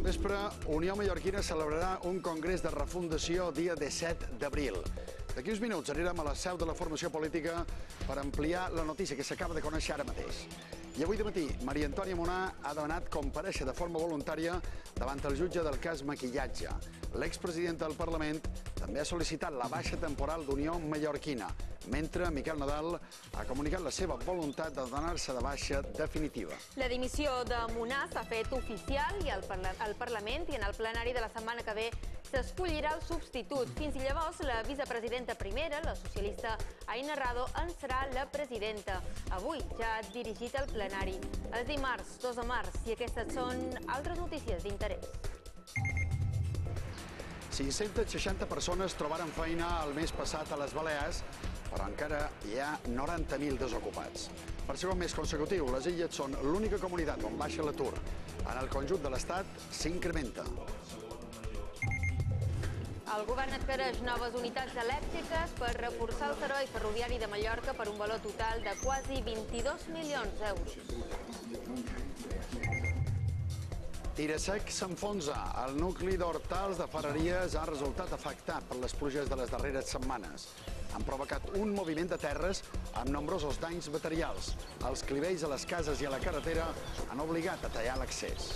vespre, Unió Mallorquina celebrarà un congrés de refundació dia 17 d'abril. D'aquí uns minuts anirem a la seu de la formació política per ampliar la notícia que s'acaba de conèixer ara mateix. I avui de matí, Maria Antònia Munà ha demanat comparèixer de forma voluntària davant el jutge del cas Maquillatge. L'expresident del Parlament també ha sol·licitat la baixa temporal d'Unió Mallorquina, mentre Miquel Nadal ha comunicat la seva voluntat de donar-se de baixa definitiva. La dimissió de Munà s'ha fet oficial i al Parlament i en el plenari de la setmana que ve s'escollirà el substitut. Fins llavors, la vicepresidenta primera, la socialista Aina Rado, en serà la presidenta. Avui ja ha dirigit el plenari. És dimarts, 2 de març, i aquestes són altres notícies d'interès. 560 persones trobaren feina el mes passat a les Balears, però encara hi ha 90.000 desocupats. Per segon mes consecutiu, les Illes són l'única comunitat on baixa l'atur. En el conjunt de l'Estat s'incrementa. El govern adquireix noves unitats elèctriques per reforçar el servei ferroviari de Mallorca per un valor total de quasi 22 milions d'euros. Tirasec s'enfonsa. El nucli d'Hortals de Ferreries ha resultat afectat per les pluges de les darreres setmanes. Han provocat un moviment de terres amb nombrosos danys materials. Els clivells a les cases i a la carretera han obligat a tallar l'accés.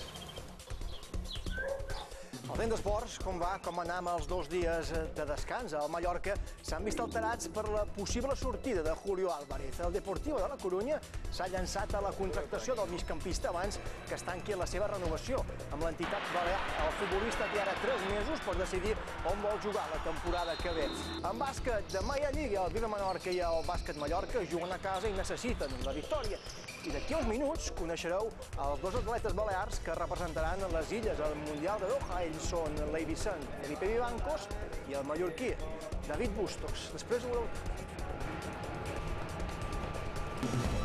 El vent d'esports, com va, com anar amb els 2 dies de descans a Mallorca, s'han vist alterats per la possible sortida de Julio Álvarez. El Deportivo de la Corunya s'ha llançat a la contractació del migcampista abans que es tanqui la seva renovació. Amb l'entitat balear, el futbolista té ara 3 mesos per decidir on vol jugar la temporada que ve. En bàsquet, demà hi ha Lliga, el Vila Menorca i el Bàsquet Mallorca juguen a casa i necessiten la victòria. I d'aquí uns minuts coneixereu els 2 atletes balears que representaran les Illes al Mundial de Doha. Ells són l'Eivissant Felipe Vivancos i el mallorquí David Bustos. Després ho veureu.